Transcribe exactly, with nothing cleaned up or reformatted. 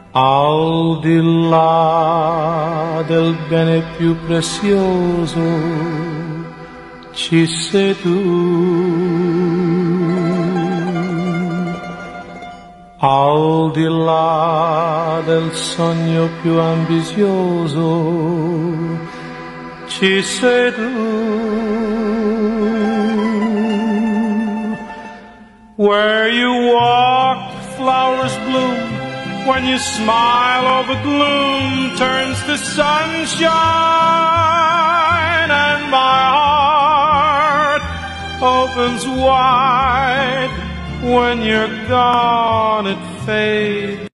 Al di là del bene più prezioso ci sei tu. Al di là del sogno più ambizioso ci sei tu. Where you walk, flowers bloom. When you smile, all the gloom turns to sunshine, and my heart opens wide. When you're gone, it fades